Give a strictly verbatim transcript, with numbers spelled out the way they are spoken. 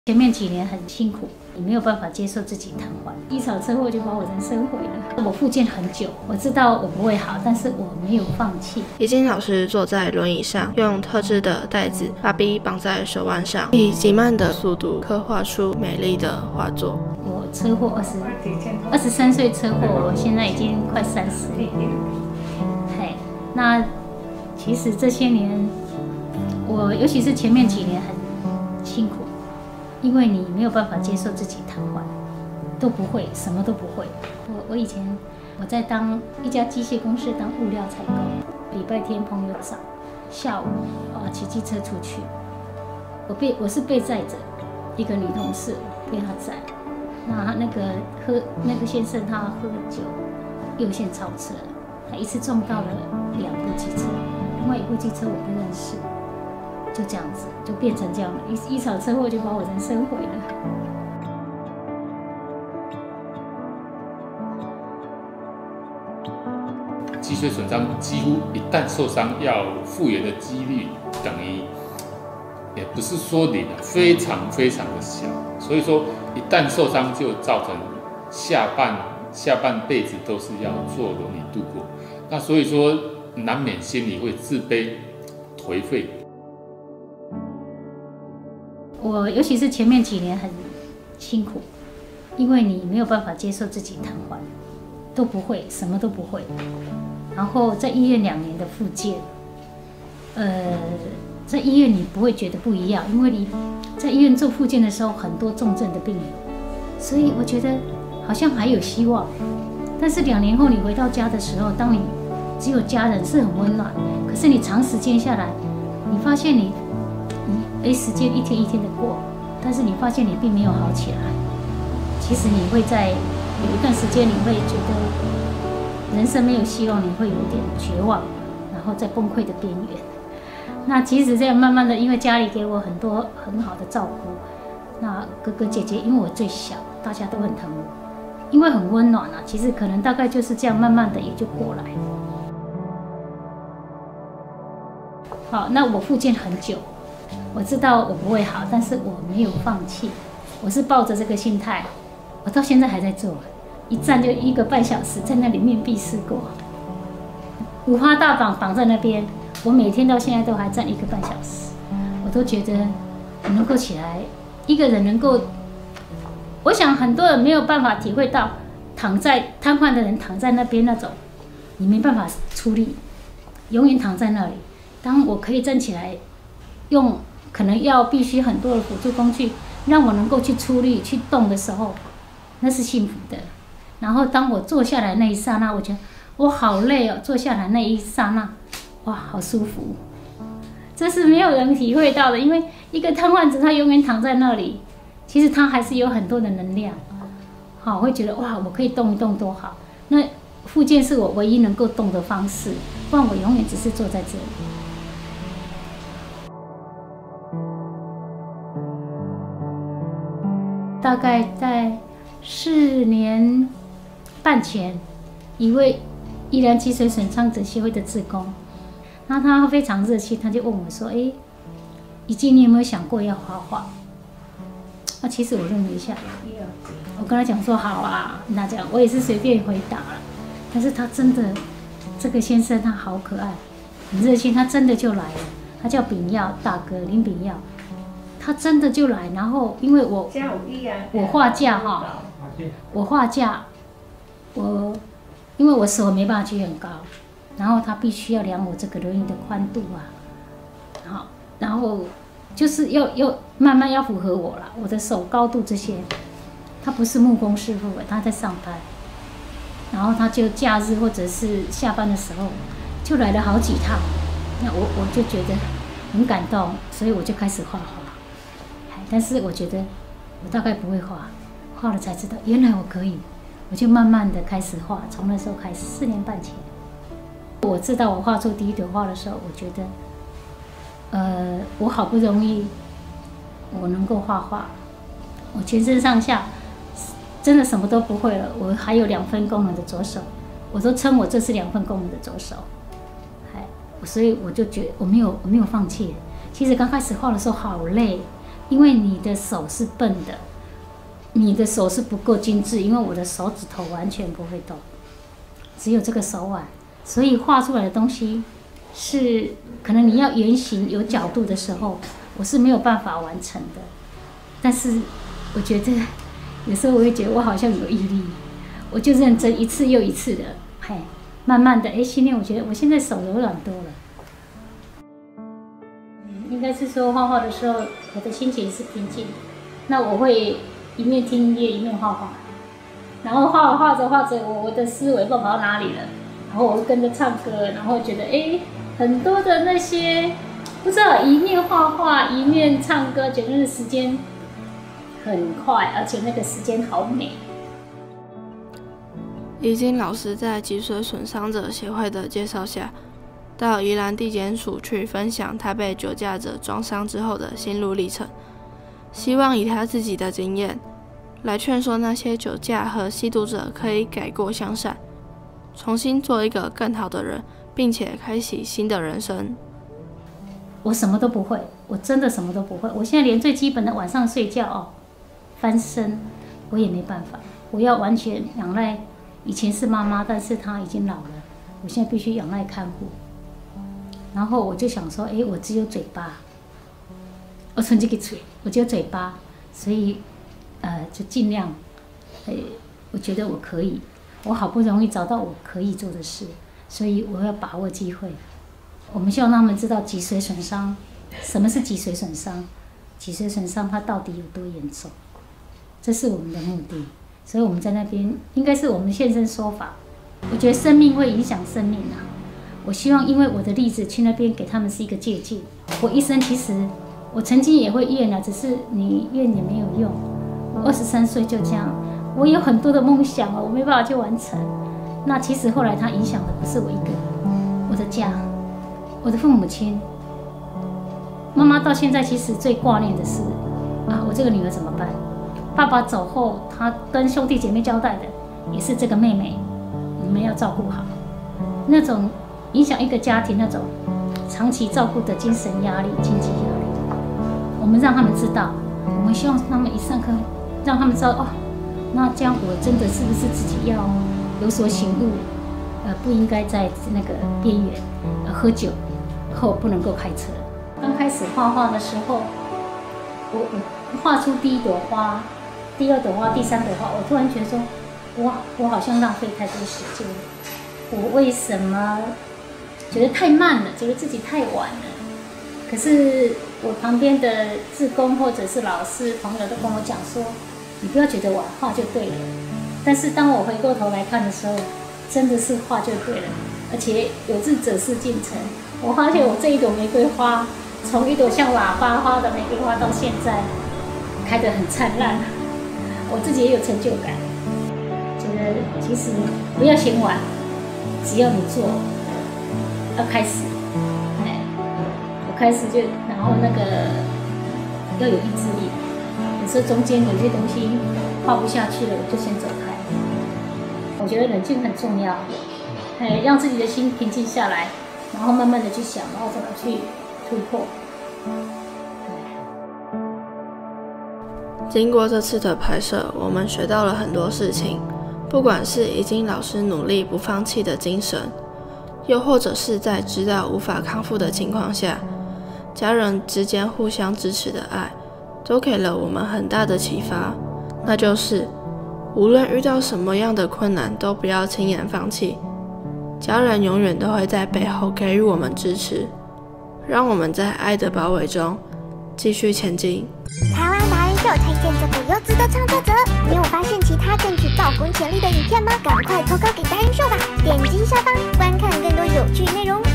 前面几年很辛苦，你没有办法接受自己瘫痪，一场车祸就把我人生毁了。我复健很久，我知道我不会好，但是我没有放弃。 怡静老师坐在轮椅上，用特制的带子把笔绑在手腕上，以极慢的速度刻画出美丽的画作。 我车祸二十二十三岁车祸，我现在已经快三十年了。嘿，那其实这些年，我尤其是前面几年很辛苦。因为你没有办法接受自己瘫痪，都不会，什么都不会。我我以前我在当一家机械公司当物料采购，礼拜天朋友找，下午啊骑机车出去，我被我是被载着，一个女同事被她载，那那个喝那个先生他喝酒，右线超车，他一次撞到了两部机车，另外一部机车我不认识。就这样子，就变成这样了。一一场车祸就把我人生毁了。 脊髓损伤几乎一旦受伤，要复原的几率等于也不是说零，非常非常的小。所以说，一旦受伤就造成下半下半辈子都是要坐轮椅度过。那所以说，难免心里会自卑、颓废。 我尤其是前面几年很辛苦，因为你没有办法接受自己瘫痪，都不会，什么都不会。然后在医院两年的复健，呃，在医院你不会觉得不一样，因为你在医院做复健的时候，很多重症的病人，所以我觉得好像还有希望。但是两年后你回到家的时候，当你只有家人是很温暖，可是你长时间下来，你发现你。哎，时间一天一天的过，但是你发现你并没有好起来。其实你会在有一段时间，你会觉得人生没有希望，你会有点绝望，然后在崩溃的边缘。那其实这样慢慢的，因为家里给我很多很好的照顾，那哥哥姐姐因为我最小，大家都很疼我，因为很温暖啊。其实可能大概就是这样，慢慢的也就过来。好，那我复健很久。我知道我不会好，但是我没有放弃，我是抱着这个心态，我到现在还在做，一站就一个半小时，在那里面壁思过，五花大绑绑在那边，我每天到现在都还站一个半小时，我都觉得能够起来，一个人能够，我想很多人没有办法体会到，躺在瘫痪的人躺在那边那种，你没办法出力，永远躺在那里。当我可以站起来，用可能要必须很多的辅助工具，让我能够去出力去动的时候，那是幸福的。然后当我坐下来那一刹那，我觉得我好累哦，坐下来那一刹那，哇，好舒服。这是没有人体会到的，因为一个瘫痪者他永远躺在那里，其实他还是有很多的能量。好，会觉得哇，我可以动一动多好。那复健是我唯一能够动的方式，不然我永远只是坐在这里。大概在四年半前，一位宜兰脊髓损伤者协会的志工，那他非常热心，他就问我说：“哎，怡静，你有没有想过要画画？”那其实我愣了一下，我跟他讲说：“好啊。”那这样我也是随便回答了。但是他真的，这个先生他好可爱，很热心，他真的就来了。他叫炳耀大哥，林炳耀。他真的就来，然后因为我我画架哈，我画架，我因为我手没办法举很高，然后他必须要量我这个轮椅的宽度啊，好，然后就是要要慢慢要符合我啦，我的手高度这些，他不是木工师傅，他在上班，然后他就假日或者是下班的时候就来了好几趟，那我我就觉得很感动，所以我就开始画画。但是我觉得我大概不会画，画了才知道原来我可以，我就慢慢的开始画，从那时候开始，四年半前，我知道我画出第一朵花的时候，我觉得，呃，我好不容易我能够画画，我全身上下真的什么都不会了，我还有两份功能的左手，我都称我这是两份功能的左手，所以我就觉得我没有我没有放弃。其实刚开始画的时候好累。 因为你的手是笨的，你的手是不够精致，因为我的手指头完全不会动，只有这个手腕，所以画出来的东西是可能你要圆形有角度的时候，我是没有办法完成的。但是我觉得有时候我会觉得我好像有毅力，我就认真一次又一次的，嘿，慢慢的，哎，训练，我觉得我现在手柔软多了。应该是说画画的时候，我的心情是平静的。那我会一面听音乐一面画画，然后画画着画着，我我的思维不知道跑到哪里了，然后我会跟着唱歌，然后觉得哎，很多的那些不知道一面画画一面唱歌，觉得那个时间很快，而且那个时间好美。 怡菁老师在脊髓损伤者协会的介绍下，到宜兰地检署去分享他被酒驾者撞伤之后的心路历程，希望以他自己的经验来劝说那些酒驾和吸毒者可以改过向善，重新做一个更好的人，并且开启新的人生。 我什么都不会，我真的什么都不会。我现在连最基本的晚上睡觉哦，翻身我也没办法，我要完全仰赖。以前是妈妈，但是她已经老了，我现在必须仰赖看护。然后我就想说，哎，我只有嘴巴，我存这个嘴，我只有嘴巴，所以，呃，就尽量，哎，我觉得我可以，我好不容易找到我可以做的事，所以我要把握机会。我们希望他们知道脊髓损伤，什么是脊髓损伤，脊髓损伤它到底有多严重，这是我们的目的。所以我们在那边应该是我们现身说法。我觉得生命会影响生命啊。我希望因为我的例子去那边给他们是一个借鉴。我一生其实我曾经也会怨啊，只是你怨也没有用。我二十三岁就这样，我有很多的梦想哦，我没办法去完成。那其实后来它影响的不是我一个人，我的家，我的父母亲，妈妈到现在其实最挂念的是啊，我这个女儿怎么办？爸爸走后，他跟兄弟姐妹交代的也是这个妹妹，你们要照顾好。那种影响一个家庭那种长期照顾的精神压力、经济压力，我们让他们知道。我们希望他们一上课，让他们知道哦，那这样我真的是不是自己要有所醒悟？呃，不应该在那个边缘，呃，喝酒后不能够开车。刚开始画画的时候，我我画出第一朵花。第二朵花，第三朵花，我突然觉得说，哇，我好像浪费太多时间。我为什么觉得太慢了？觉得自己太晚了？可是我旁边的志工或者是老师朋友都跟我讲说，你不要觉得晚画就对了。但是当我回过头来看的时候，真的是画就对了，而且有志者事竟成。我发现我这一朵玫瑰花，从一朵像喇叭花的玫瑰花到现在开得很灿烂。我自己也有成就感，觉得其实不要嫌晚，只要你做，要开始，哎，我开始就，然后那个要有意志力，有时候中间有些东西画不下去了，我就先走开。我觉得冷静很重要，哎，让自己的心平静下来，然后慢慢的去想，然后怎么去突破。 经过这次的拍摄，我们学到了很多事情，不管是怡菁老师努力不放弃的精神，又或者是在知道无法康复的情况下，家人之间互相支持的爱，都给了我们很大的启发。那就是无论遇到什么样的困难，都不要轻言放弃，家人永远都会在背后给予我们支持，让我们在爱的包围中继续前进。 台湾达人秀推荐这个优质的创作者，你有发现其他更具高光潜力的影片吗？赶快投稿给达人秀吧！点击下方观看更多有趣内容。